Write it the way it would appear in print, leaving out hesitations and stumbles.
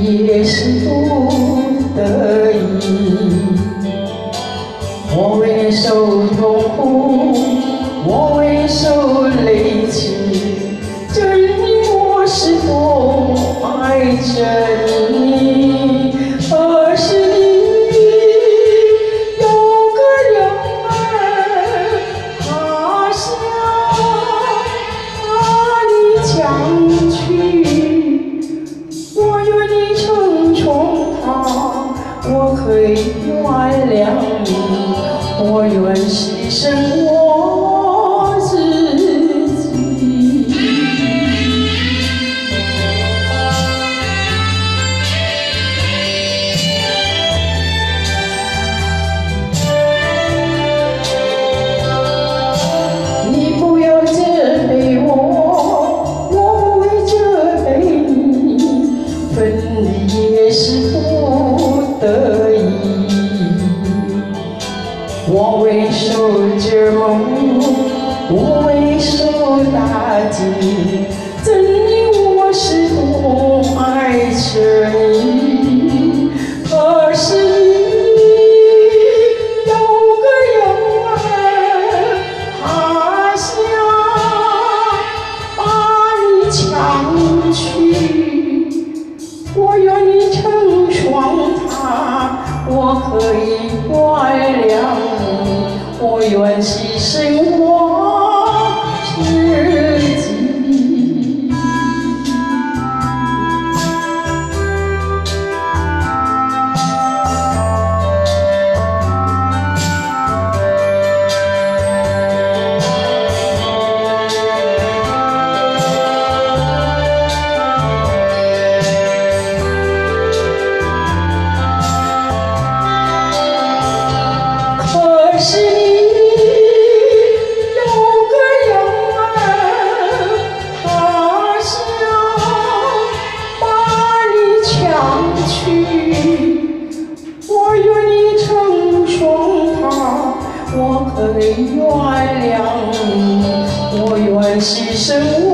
里也是不得已。我为受痛苦，我为受累屈，证明我是多爱着你。可是你有个人儿，他想把你抢去。我愿你成全他，我可以原谅你。我愿牺牲我自己。你不要责备我，我不会责备你，分离也是不得已。我为受折磨，我为受打击，证明我是多爱着你。可是你有个人儿，他想把你抢去。我愿你成全他，我可以原谅你，我愿牺牲我自己。可是你有个人儿，他想把你抢去。我愿你成全他，我可以原谅你，我愿牺牲